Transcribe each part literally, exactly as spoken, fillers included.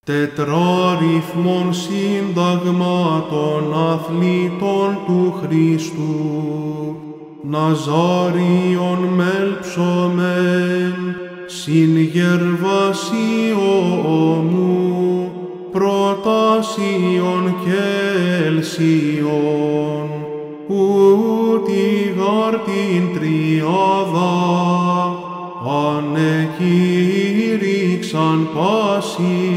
τετράριθμον σύνταγματων αθλητών του Χριστού, Ναζάριον μελψωμεν, συν Γερβασιόμου, προτάσιον και ελσίον, ούτι γάρ την τριάδα, ανεκήρυξαν πάσι,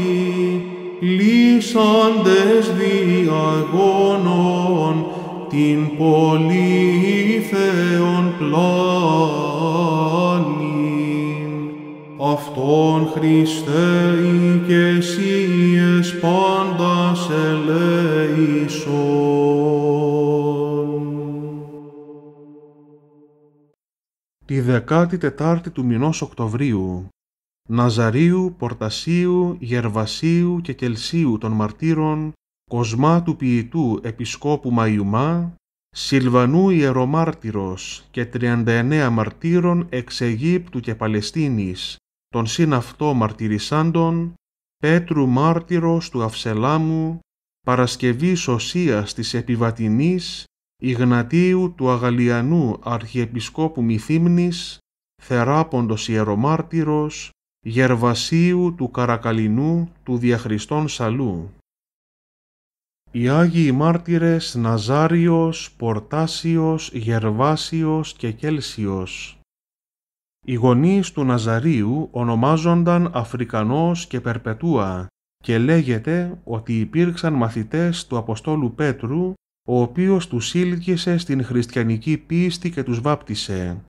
λύσαντες διαγώνων, την πολύθεον πλάνην. Αυτόν Χριστέ και εσύες πάντας ελέησον. Τη δεκάτη τετάρτη του μηνός Οκτωβρίου, Ναζαρίου, Πορτασίου, Γερβασίου και Κελσίου των μαρτύρων, Κοσμά του Ποιητού Επισκόπου Μαϊουμά, Σιλβανού Ιερομάρτυρος και τριάντα εννέα μαρτύρων εξ Αιγύπτου και Παλαιστίνης, των συν αυτό μαρτυρισάντων, Πέτρου μάρτυρος του Αυσελάμου, Παρασκευής Οσίας της Επιβατινής, Ιγνατίου του Αγαλιανού Αρχιεπισκόπου Μυθύμνης, Θεράποντος Ιερομάρτυρος, Γερβασίου του Καρακαλινού του Διαχριστών Σαλού. Οι Άγιοι Μάρτυρες Ναζάριος, Πορτάσιος, Γερβάσιος και Κέλσιος. Οι γονείς του Ναζαρίου ονομάζονταν Αφρικανός και Περπετούα και λέγεται ότι υπήρξαν μαθητές του Αποστόλου Πέτρου, ο οποίος τους ήλκησε στην χριστιανική πίστη και τους βάπτισε.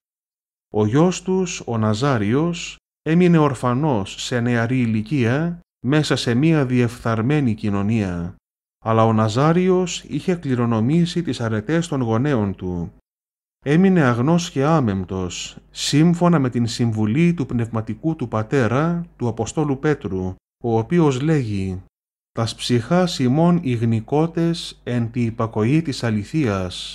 Ο γιος τους, ο Ναζάριος, έμεινε ορφανός σε νεαρή ηλικία μέσα σε μία διεφθαρμένη κοινωνία, αλλά ο Ναζάριος είχε κληρονομήσει τις αρετές των γονέων του. Έμεινε αγνός και άμεμπτος, σύμφωνα με την συμβουλή του πνευματικού του πατέρα, του Αποστόλου Πέτρου, ο οποίος λέγει «Τας ψυχάς ημών ηγνικότες εν τη υπακοή της αληθείας».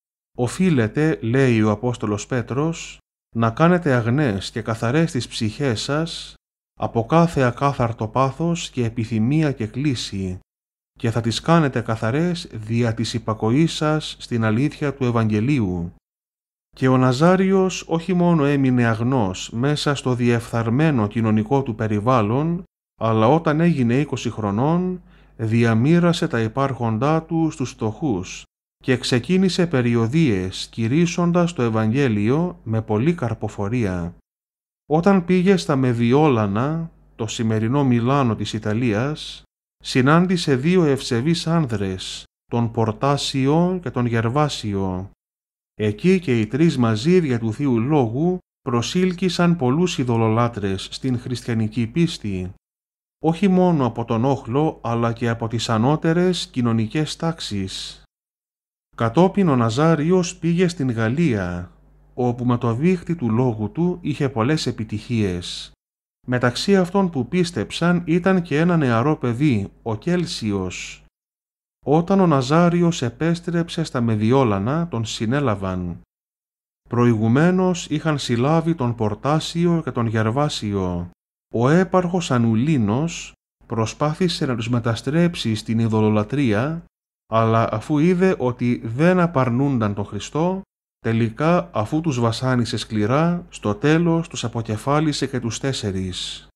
Οφείλετε, λέει ο Απόστολος Πέτρος, να κάνετε αγνές και καθαρές τις ψυχές σας από κάθε ακάθαρτο πάθος και επιθυμία και κλίση, και θα τις κάνετε καθαρές δια της υπακοής σας στην αλήθεια του Ευαγγελίου. Και ο Ναζάριος όχι μόνο έμεινε αγνός μέσα στο διεφθαρμένο κοινωνικό του περιβάλλον, αλλά όταν έγινε είκοσι χρονών διαμοίρασε τα υπάρχοντά του στους φτωχούς και ξεκίνησε περιοδίες κηρύσσοντας το Ευαγγέλιο με πολλή καρποφορία. Όταν πήγε στα Μεδιόλανα, το σημερινό Μιλάνο της Ιταλίας, συνάντησε δύο ευσεβείς άνδρες, τον Πορτάσιο και τον Γερβάσιο. Εκεί και οι τρεις μαζί δια του Θείου Λόγου προσήλκησαν πολλούς ειδωλολάτρες στην χριστιανική πίστη, όχι μόνο από τον όχλο αλλά και από τις ανώτερες κοινωνικές τάξεις. Κατόπιν ο Ναζάριος πήγε στην Γαλλία, όπου με το δίχτυ του λόγου του είχε πολλές επιτυχίες. Μεταξύ αυτών που πίστεψαν ήταν και ένα νεαρό παιδί, ο Κέλσιος. Όταν ο Ναζάριος επέστρεψε στα Μεδιόλανα, τον συνέλαβαν. Προηγουμένως είχαν συλλάβει τον Πορτάσιο και τον Γερβάσιο. Ο έπαρχος Ανουλίνος προσπάθησε να τους μεταστρέψει στην ειδωλολατρεία, αλλά αφού είδε ότι δεν απαρνούνταν τον Χριστό, τελικά αφού τους βασάνισε σκληρά, στο τέλος τους αποκεφάλισε και τους τέσσερις.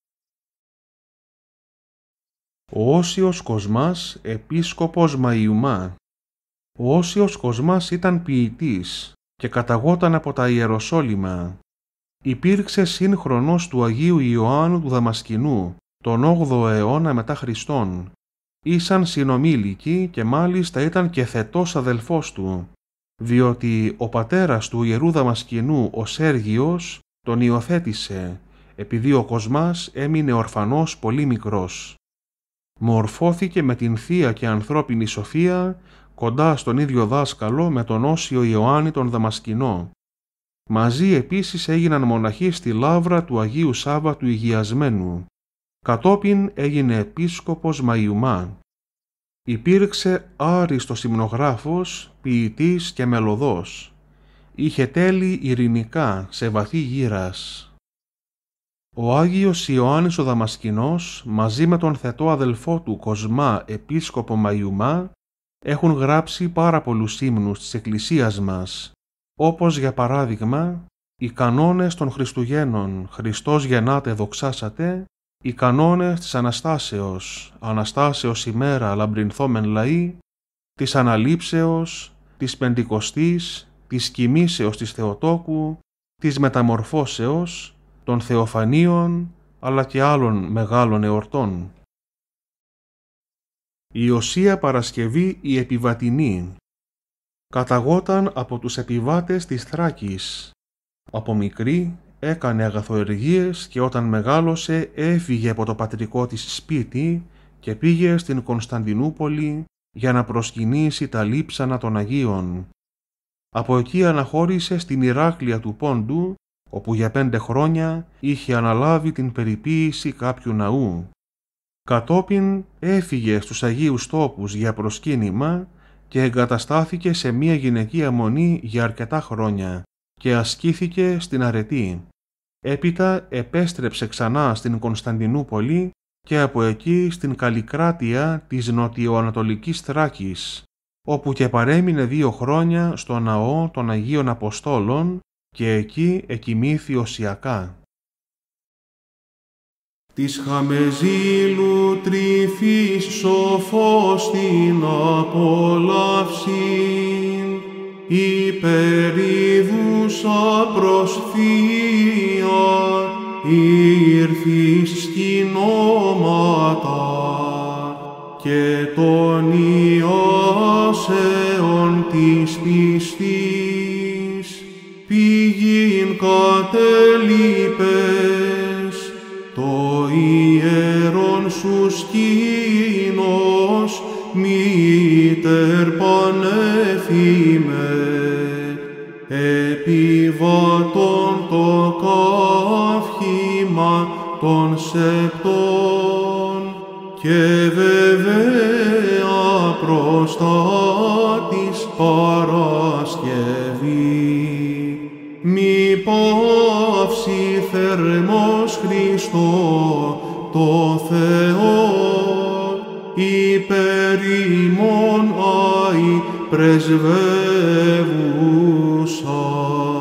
Ο Όσιος Κοσμάς, επίσκοπος Μαϊουμά. Ο Όσιος Κοσμάς ήταν ποιητής και καταγόταν από τα Ιεροσόλυμα. Υπήρξε σύγχρονος του Αγίου Ιωάννου του Δαμασκηνού, τον όγδοο αιώνα μετά Χριστόν. Ήσαν συνομήλικοι και μάλιστα ήταν και θετός αδελφός του, διότι ο πατέρας του Ιερού Δαμασκηνού, ο Σέργιος, τον υιοθέτησε, επειδή ο Κοσμάς έμεινε ορφανός πολύ μικρός. Μορφώθηκε με την θεία και ανθρώπινη σοφία κοντά στον ίδιο δάσκαλο με τον Όσιο Ιωάννη τον Δαμασκηνό. Μαζί επίσης έγιναν μοναχοί στη λάβρα του Αγίου Σάββα του Υγειασμένου. Κατόπιν έγινε επίσκοπος Μαϊουμά. Υπήρξε άριστος υμνογράφος, ποιητής και μελωδός. Είχε τέλη ειρηνικά σε βαθύ γήρας. Ο Άγιος Ιωάννης ο Δαμασκηνός, μαζί με τον θετό αδελφό του Κοσμά επίσκοπο Μαϊουμά, έχουν γράψει πάρα πολλούς ύμνους της Εκκλησίας μας, όπως για παράδειγμα οι κανόνες των Χριστουγέννων «Χριστός γεννάτε δοξάσατε», οι κανόνες της Αναστάσεως «Αναστάσεως ημέρα λαμπρινθόμεν λαοί», της Αναλήψεως, της Πεντηκοστής, της Κοιμήσεως της Θεοτόκου, της Μεταμορφώσεως, των Θεοφανίων, αλλά και άλλων μεγάλων εορτών. Η Οσία Παρασκευή η Επιβατινή καταγόταν από τους επιβάτες της Θράκης. Από μικρή έκανε αγαθοεργίες και όταν μεγάλωσε έφυγε από το πατρικό της σπίτι και πήγε στην Κωνσταντινούπολη για να προσκυνήσει τα λείψανα των Αγίων. Από εκεί αναχώρησε στην Ηράκλεια του Πόντου, όπου για πέντε χρόνια είχε αναλάβει την περιποίηση κάποιου ναού. Κατόπιν έφυγε στους Αγίους Τόπους για προσκύνημα και εγκαταστάθηκε σε μία γυναικεία μονή για αρκετά χρόνια και ασκήθηκε στην αρετή. Έπειτα επέστρεψε ξανά στην Κωνσταντινούπολη και από εκεί στην Καλλικράτεια της νοτιοανατολικής Θράκης, όπου και παρέμεινε δύο χρόνια στο ναό των Αγίων Αποστόλων και εκεί εκοιμήθη οσιακά. Της χαμεζήλου τρυφής σοφός την απολαύση, υπερηδούσα προσφία, ήρθεις σκηνώματα και των ιάσεων της πιστής πηγήν κατελείπες, το ιερόν σου σκήνος μήτερ πανέφημε, επιβατών το καύχημα των σεπτών και βεβαία προστάτης Παρασκευή. Μη πάυσει θερμός Χριστό το Θεό, υπέρ ημών αη πρεσβεύουσα.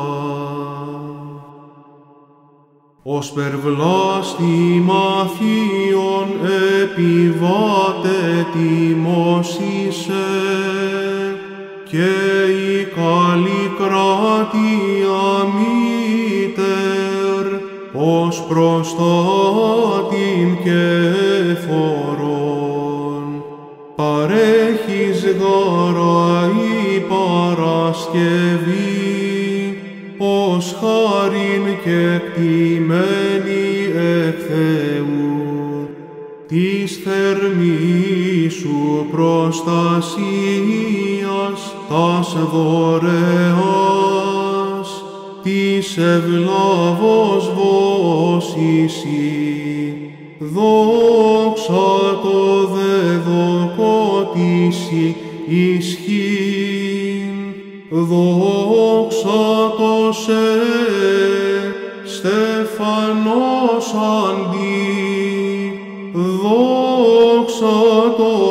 Ως περβλάστημα θείων επιβάτε τιμώσισε, και η Καλλικράτεια μήτερ ως προστάτην και φορών. Παρέχεις γάρα η Παρασκευή ως χάριν και κτημένη εκ Θεού, της θερμής σου προστασίας τας δωρεάς, της ευλάβος βόσισι, δόξα το δεδοκότισι ισχύν, δόξα το σε στεφανός αντί, δόξα το